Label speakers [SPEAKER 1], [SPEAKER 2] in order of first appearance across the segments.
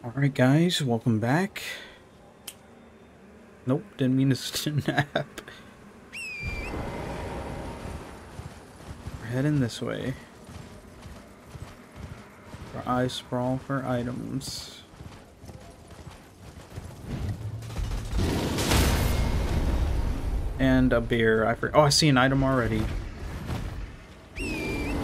[SPEAKER 1] Alright guys, welcome back. Nope, didn't mean to snap. We're heading this way. Our eyes sprawl for items. And a beer. Oh, I see an item already. Leave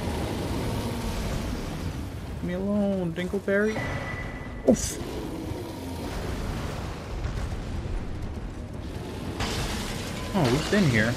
[SPEAKER 1] me alone, Dinkleberry. Oof. Oh, we've been here.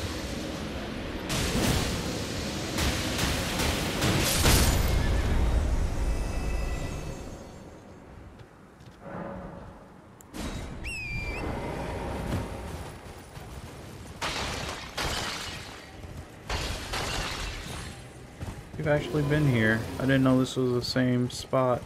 [SPEAKER 1] We've actually been here. I didn't know this was the same spot.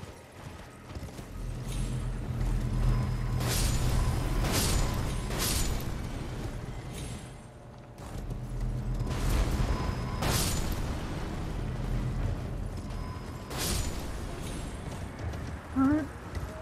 [SPEAKER 1] Alright.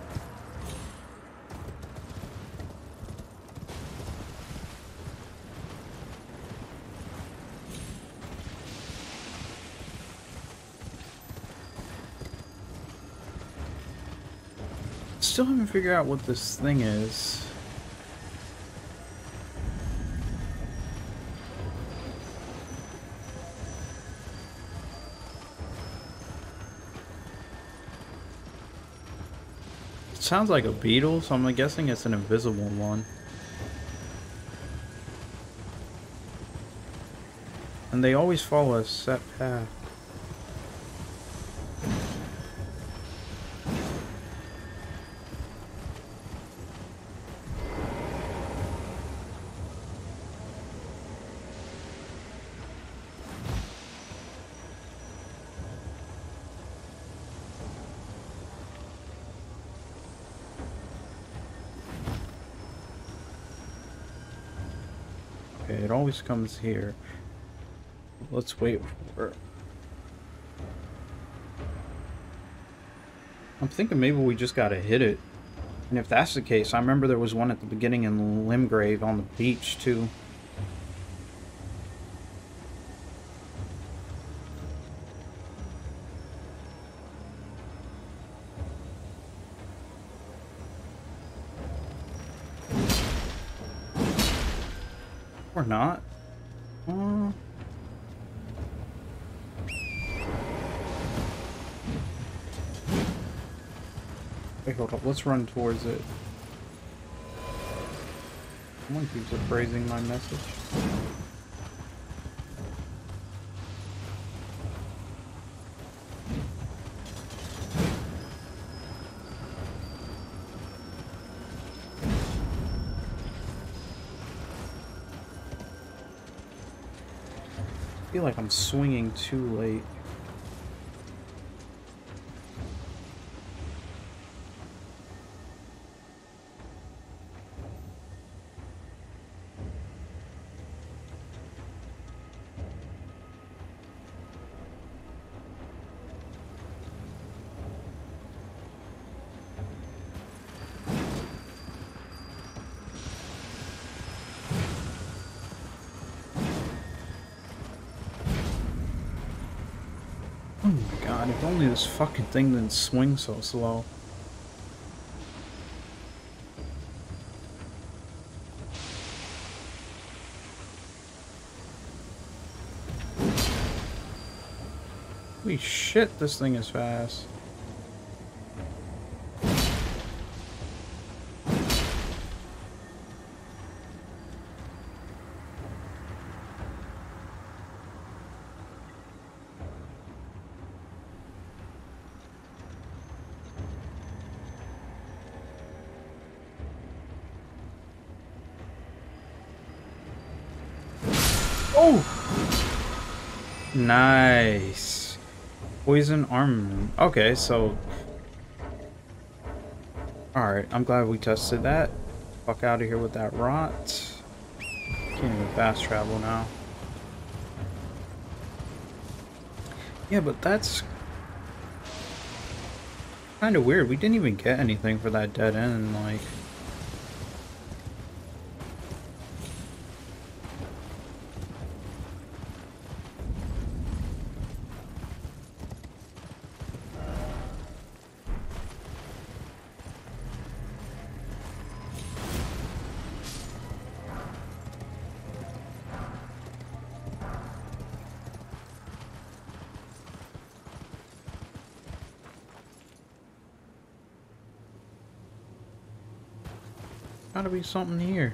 [SPEAKER 1] Still haven't figured out what this thing is. It sounds like a beetle, so I'm guessing it's an invisible one. And they always follow a set path. Okay, it always comes here. Let's wait for it. I'm thinking maybe we just gotta hit it. And if that's the case, I remember there was one at the beginning in Limgrave on the beach, too. Or not. Wait, hold up. Let's run towards it. Someone keeps appraising my message. I feel like I'm swinging too late. Oh my god, if only this fucking thing didn't swing so slow. Holy shit, this thing is fast. Oh! Nice. Poison armament. Okay, so... Alright, I'm glad we tested that. Fuck out of here with that rot. Can't even fast travel now. Yeah, but that's... Kind of weird. We didn't even get anything for that dead end, like... Gotta be something here.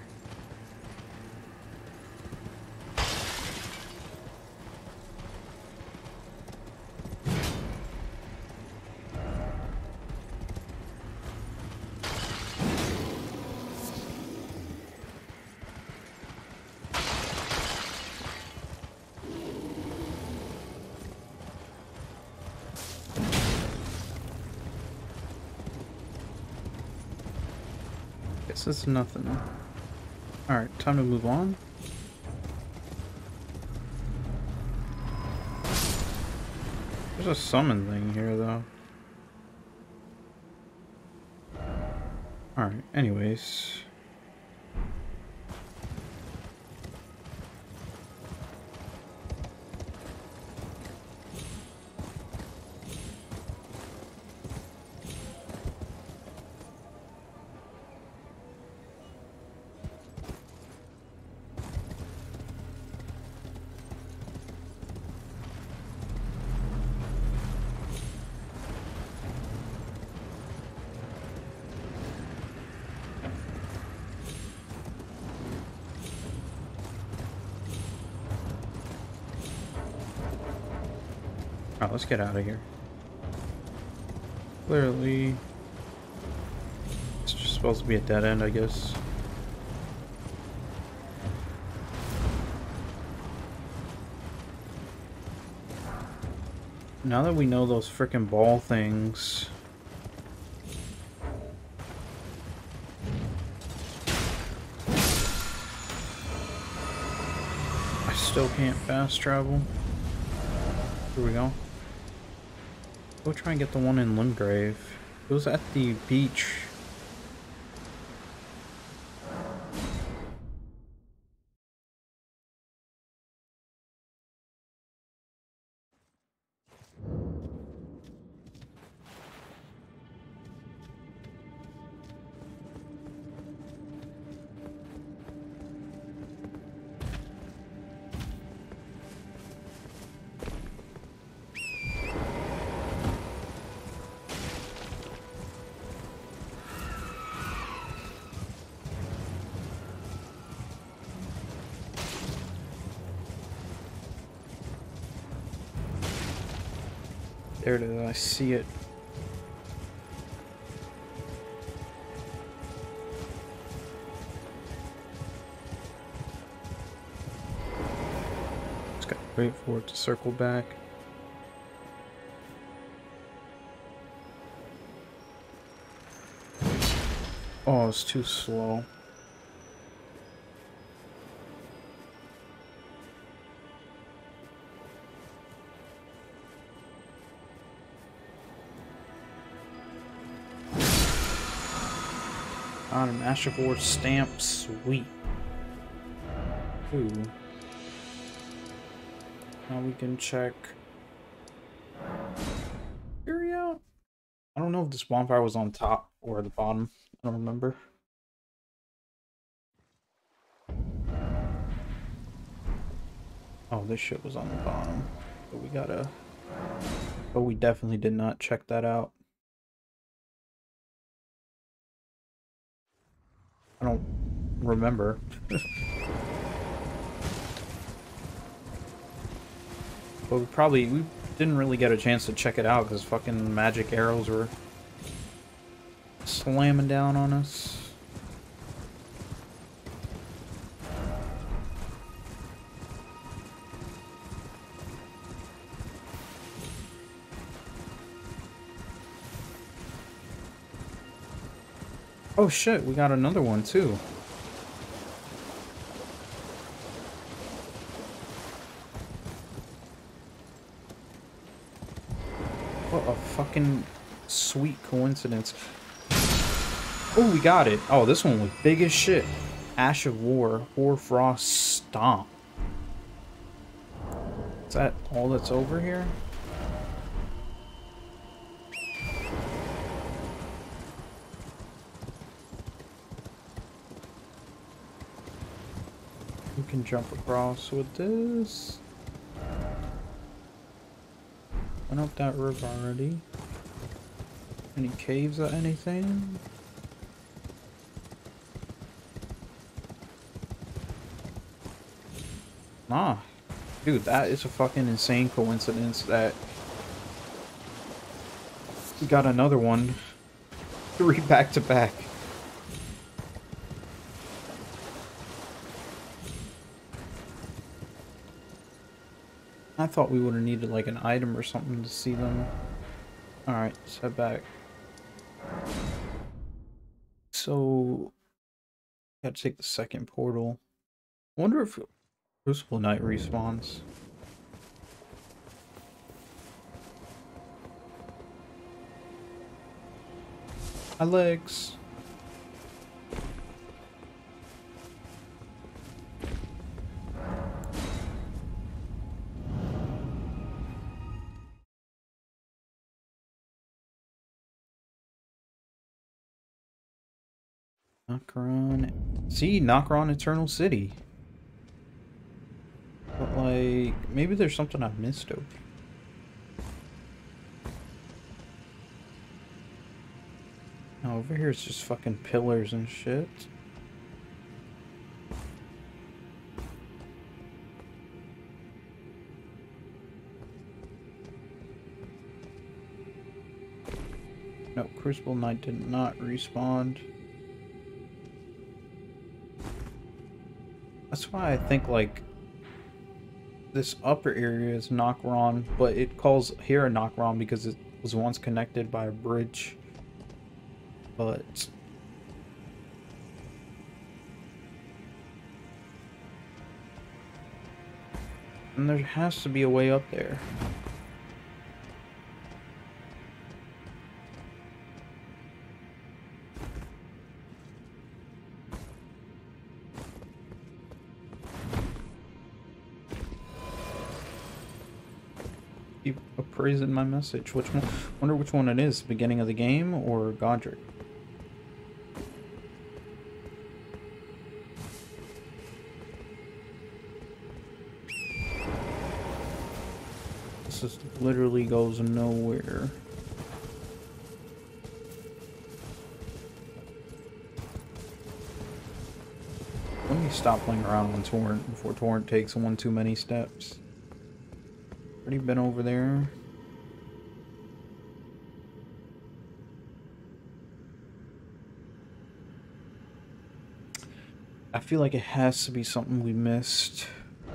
[SPEAKER 1] Guess it's nothing. Alright, time to move on. There's a summon thing here, though. Alright, anyways. Alright, let's get out of here. Clearly, it's just supposed to be a dead end, I guess. Now that we know those frickin' ball things... I still can't fast travel. Here we go. Go try and get the one in Limgrave. It was at the beach. There it is, I see it. Just gotta wait for it to circle back. Oh, it's too slow. On a Master Board stamp, sweet. Ooh. Now we can check. Area. I don't know if this bonfire was on top or the bottom. I don't remember. Oh, this shit was on the bottom. But we gotta. But we definitely did not check that out. I don't remember. But we didn't really get a chance to check it out because fucking magic arrows were slamming down on us. Oh shit, we got another one too. What a fucking... sweet coincidence. Oh, we got it. Oh, this one was big as shit. Ash of War, Hoarfrost Stomp. Is that all that's over here? We can jump across with this. Went up that river already. Any caves or anything? Nah. Dude, that is a fucking insane coincidence that we got another one. 3 back to back. I thought we would have needed like an item or something to see them. Alright, let's head back. So, gotta take the second portal. I wonder if Crucible Knight respawns. My legs. Nocron. See, Nocron Eternal City. But like, maybe there's something I've missed over here. No, over here it's just fucking pillars and shit. No, Crucible Knight did not respawn. That's why I think like this upper area is Nocron, but it calls here a Nocron because it was once connected by a bridge. But and there has to be a way up there. Keep appraising my message. Which one? Wonder which one it is. Beginning of the game or Godric? This just literally goes nowhere. Let me stop playing around on Torrent before Torrent takes one too many steps. Already been over there. I feel like it has to be something we missed.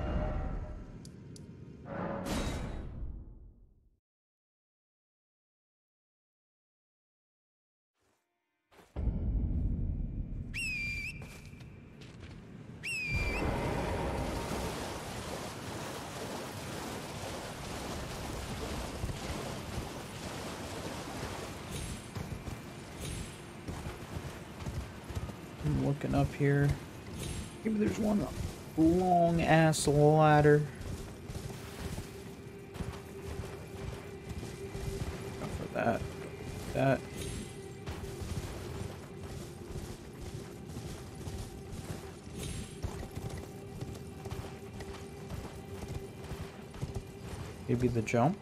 [SPEAKER 1] I'm looking up here. Maybe there's one long ass ladder. Go for that. That. Maybe the jump.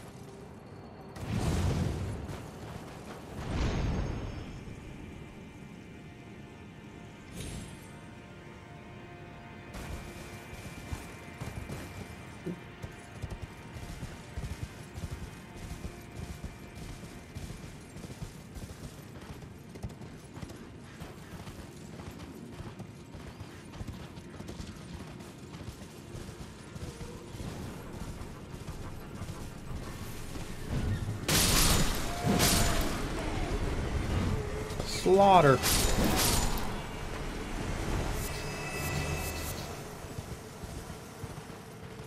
[SPEAKER 1] Slaughter.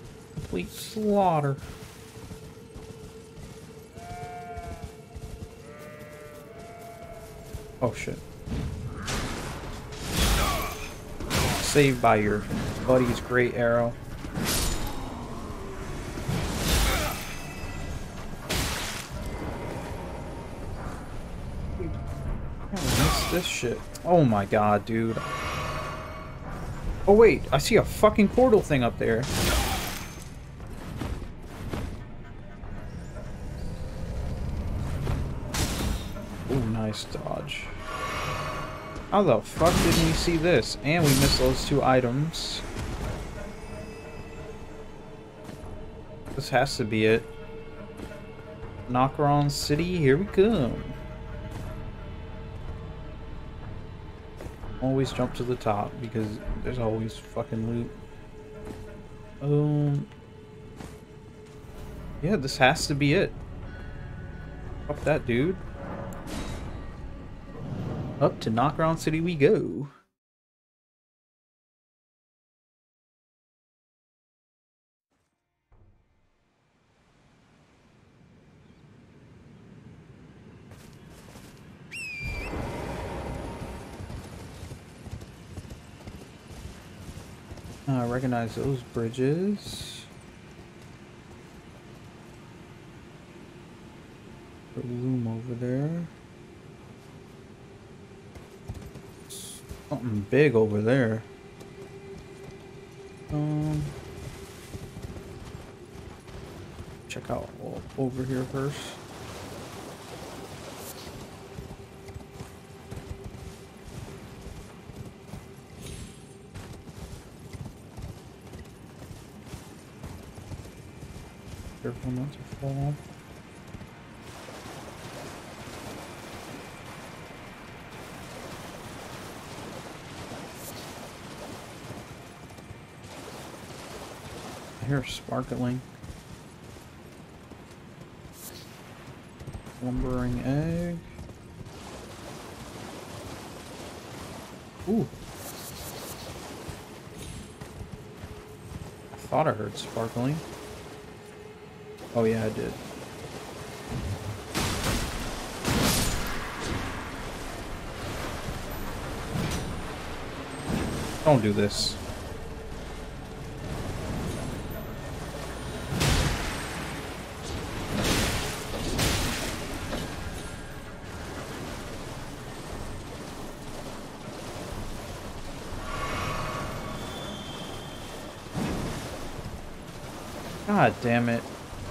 [SPEAKER 1] Complete slaughter. Oh shit. Saved by your buddy's great arrow. I missed this shit. Oh my god, dude. Oh wait, I see a fucking portal thing up there. Oh, nice dodge. How the fuck did we see this? And we missed those 2 items. This has to be it. Nokron City, here we come. Always jump to the top because there's always fucking loot. Yeah, this has to be it. Fuck that, dude. Up to Nokron City we go. I recognize those bridges. The loom over there. Something big over there. Check out over here first. Careful not to fall. I hear sparkling. Lumbering egg. Ooh. I thought I heard sparkling. Oh yeah, I did. Don't do this. God damn it.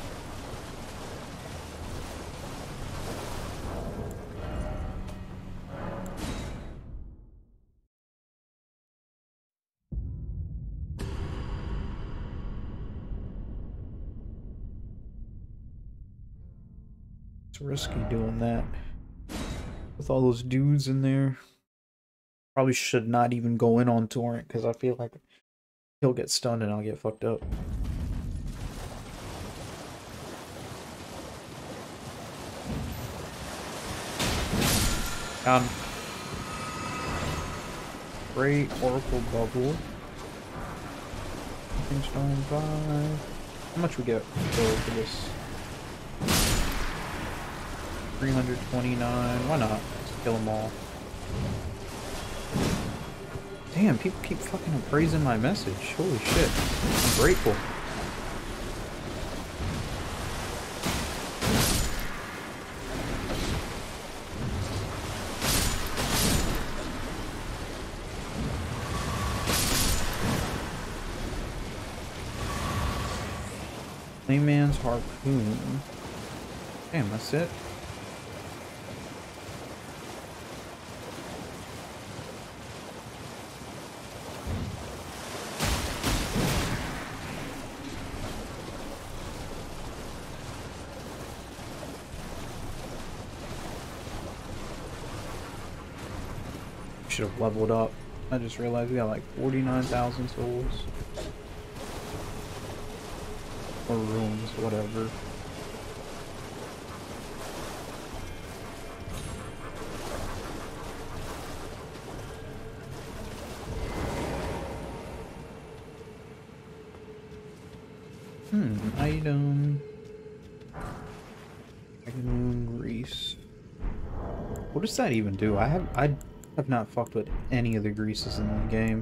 [SPEAKER 1] It's risky doing that. With all those dudes in there. Probably should not even go in on Torrent because I feel like he'll get stunned and I'll get fucked up. Great Oracle Bubble. Stone 5. How much we get for this? 329. Why not? Let's kill them all. Damn, people keep fucking appraising my message. Holy shit. I'm grateful. Layman's harpoon. Damn, that's it. Should have leveled up. I just realized we got like 49,000 souls. Or rooms, whatever. Item. Item grease. What does that even do? I have not fucked with any of the greases in the game.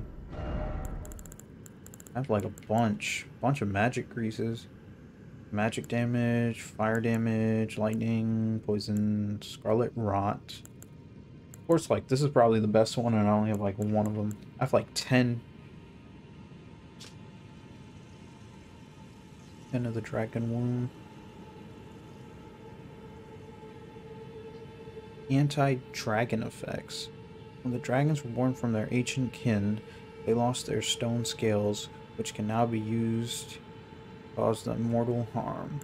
[SPEAKER 1] I have like a bunch of magic greases. Magic damage, fire damage, lightning, poison, scarlet rot. Of course, like, this is probably the best one, and I only have like one of them. I have like 10. 10 of the dragon womb. Anti-dragon effects. When the dragons were born from their ancient kin, they lost their stone scales, which can now be used to cause them mortal harm.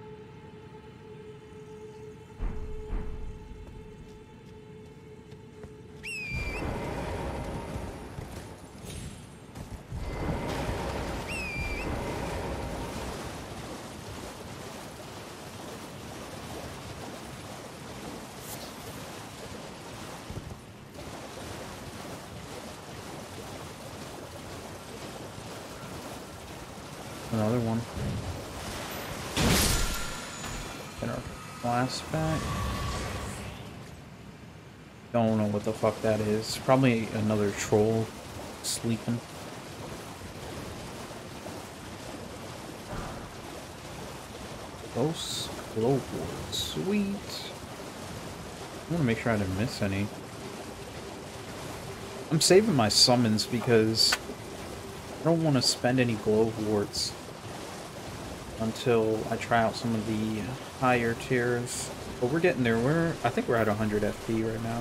[SPEAKER 1] Another one. Get our glass back. Don't know what the fuck that is. Probably another troll sleeping. Close glowboard. Sweet. I want to make sure I didn't miss any. I'm saving my summons because I don't want to spend any glow warts until I try out some of the higher tiers. But we're getting there. I think we're at 100 FP right now.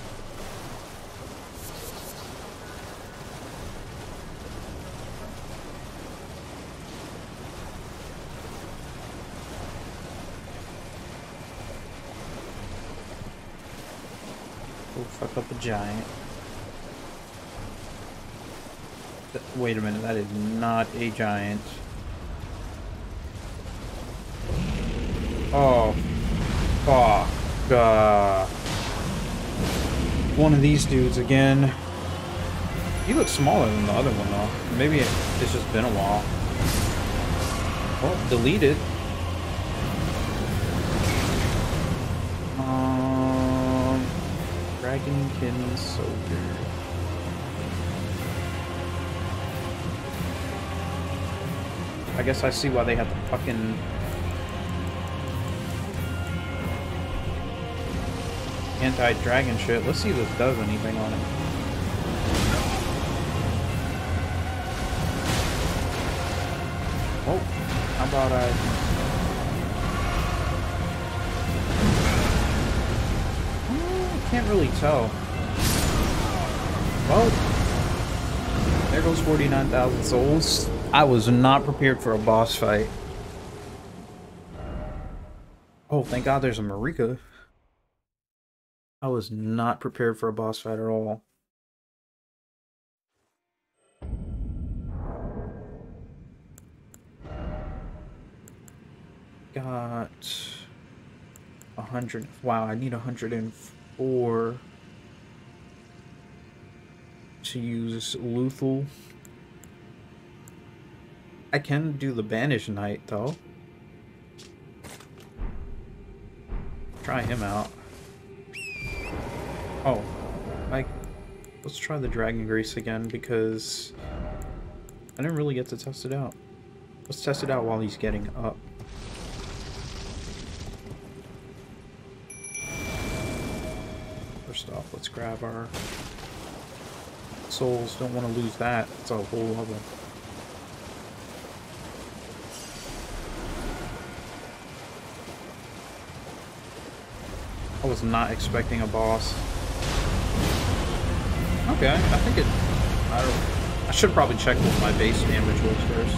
[SPEAKER 1] We'll fuck up a giant. Wait a minute, that is not a giant. Oh, fuck. One of these dudes again. He looks smaller than the other one, though. Maybe it's just been a while. Oh, deleted. Dragonkin Soldier. I guess I see why they had the fucking anti-dragon shit. Let's see if this does anything on it. Oh, how about I can't really tell. Well, there goes 49,000 souls. I was not prepared for a boss fight. Oh, thank God there's a Marika. I was not prepared for a boss fight at all. Got 100. Wow, I need 104 to use Lethal. I can do the Banish Knight, though. Try him out. Oh, let's try the Dragon Grace again, because I didn't really get to test it out. Let's test it out while he's getting up. First off, let's grab our souls. Don't want to lose that. It's a whole level. I was not expecting a boss. Okay, I think it... I should probably check what my base damage was first.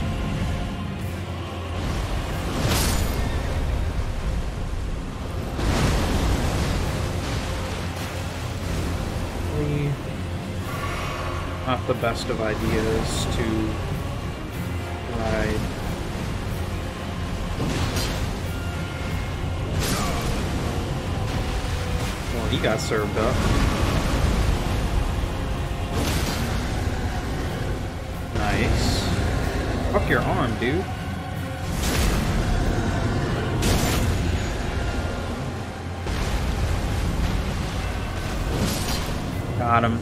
[SPEAKER 1] Probably not the best of ideas to ride. Well, he got served up. Nice. Fuck your arm, dude. Got him.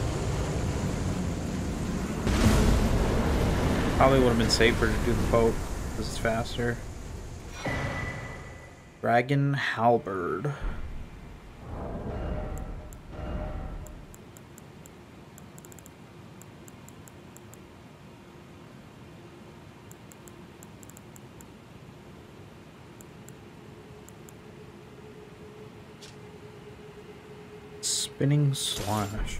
[SPEAKER 1] Probably would have been safer to do the poke, because it's faster. Dragon Halberd. Spinning Slash.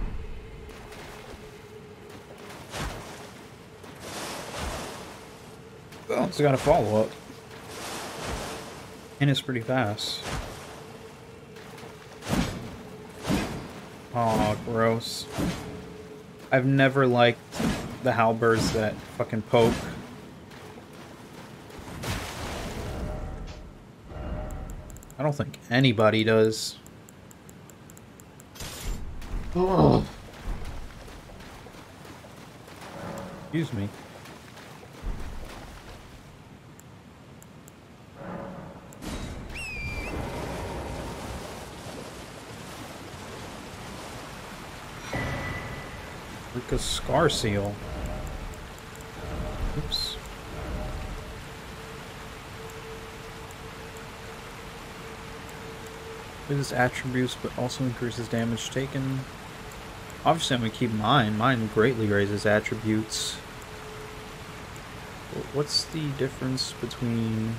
[SPEAKER 1] Oh, it's got a follow-up. And it's pretty fast. Oh, gross. I've never liked the halberds that fucking poke. I don't think anybody does. Oh. Excuse me. Like a scar seal. Oops. Raises attributes, but also increases damage taken. Obviously, I'm gonna keep mine. Mine greatly raises attributes. What's the difference between...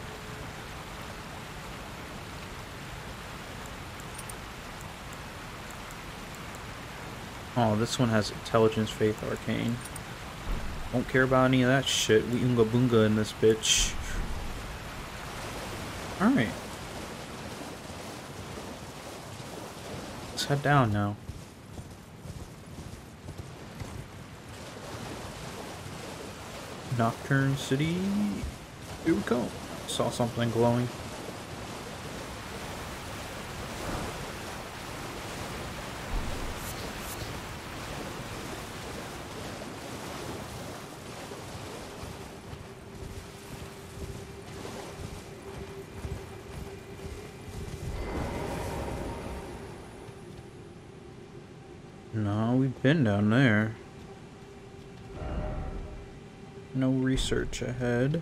[SPEAKER 1] Oh, this one has Intelligence, Faith, Arcane. Don't care about any of that shit. We Oonga Boonga in this bitch. Alright. Let's head down now. Nocturne City. Here we go. Saw something glowing. No, we've been down there. No research ahead.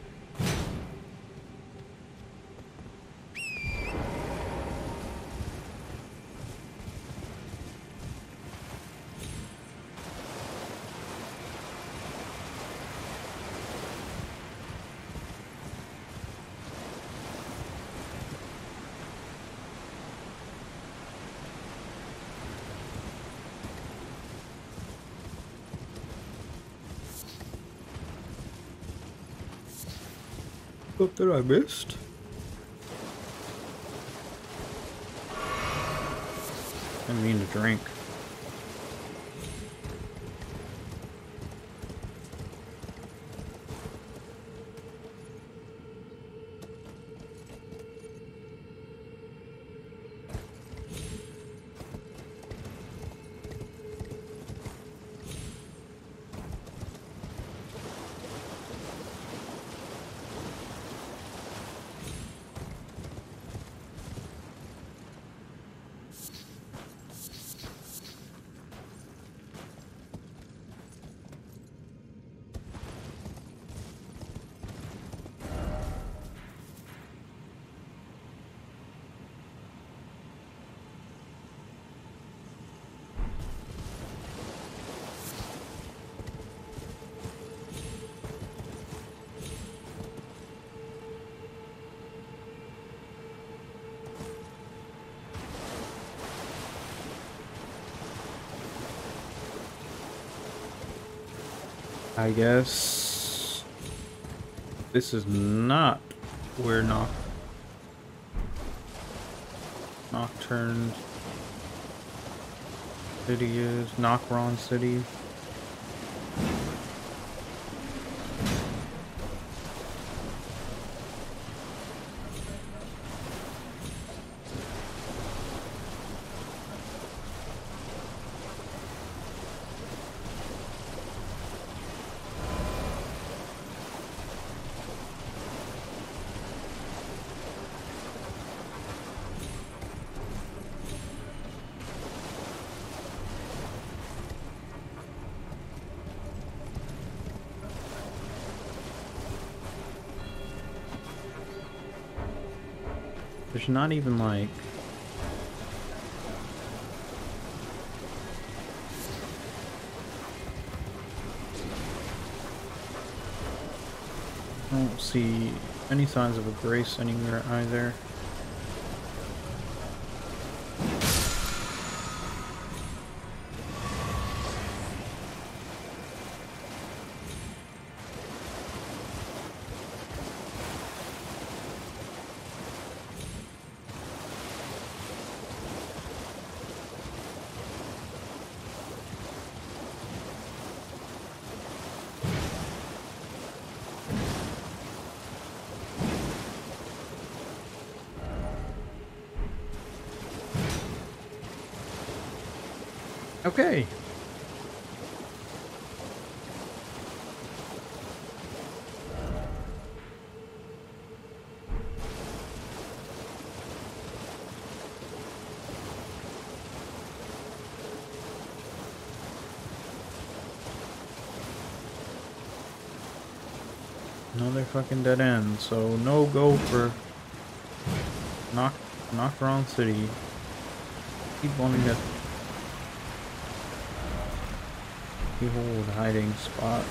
[SPEAKER 1] What that I missed? I didn't mean to drink. I guess this is not where Nocturne City is. Nocron City. There's not even like... I don't see any signs of a grace anywhere either. Okay. Another fucking dead end, so no go for Knockron City. Keep wanting to hold hiding spot.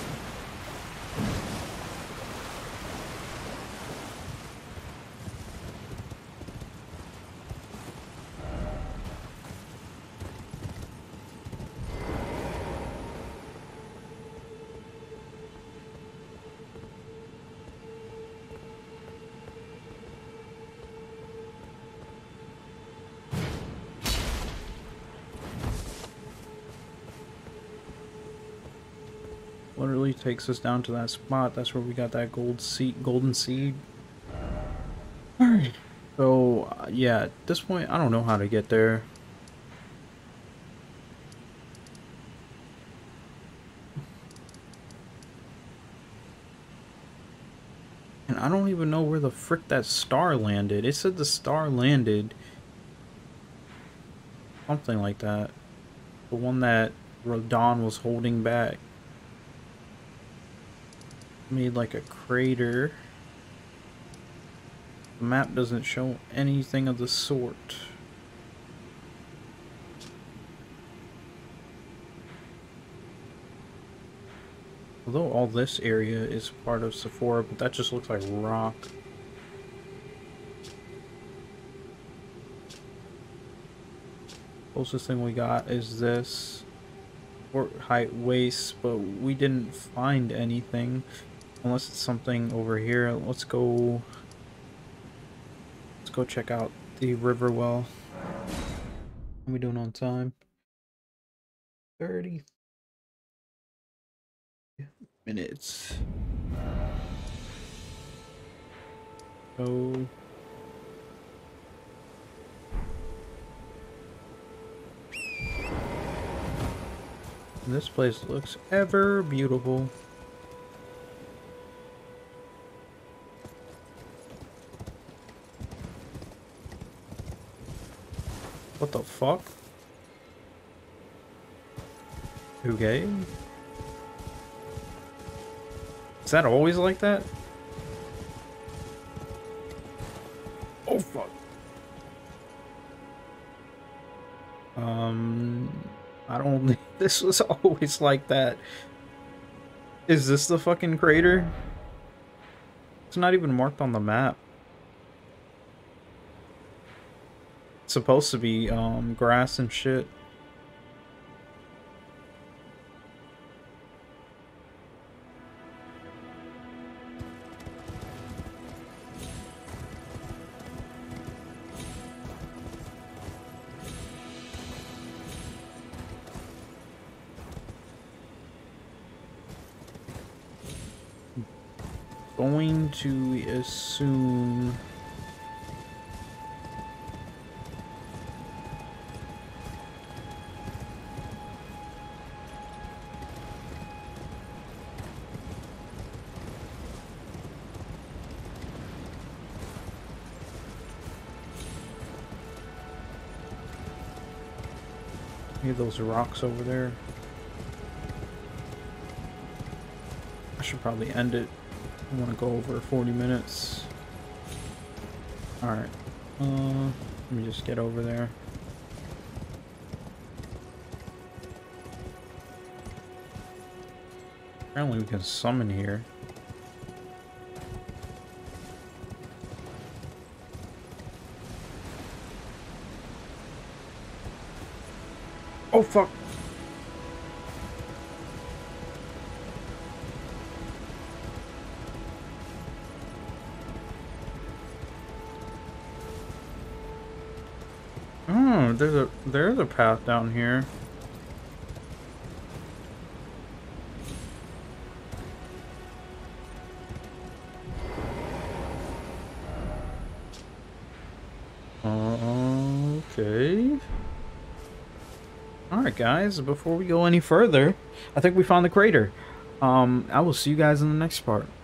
[SPEAKER 1] Literally takes us down to that spot. That's where we got that golden seed. Alright. So, yeah, at this point, I don't know how to get there. And I don't even know where the frick that star landed. It said the star landed. Something like that. The one that Rodon was holding back. Made like a crater. The map doesn't show anything of the sort. Although all this area is part of Sephora, but that just looks like rock. Closest thing we got is this. Fort height waste, but we didn't find anything. Unless it's something over here. Let's go check out the river well. How are we doing on time? 30 minutes. So this place looks ever beautiful. What the fuck? Okay. Is that always like that? Oh fuck. I don't think this was always like that. Is this the fucking crater? It's not even marked on the map. It's supposed to be grass and shit. Going to assume maybe those rocks over there. I should probably end it. I want to go over 40 minutes. Alright. Let me just get over there. Apparently we can summon here. Oh, fuck. Oh, there's a path down here. Okay. Alright, guys, before we go any further, I think we found the crater. I will see you guys in the next part.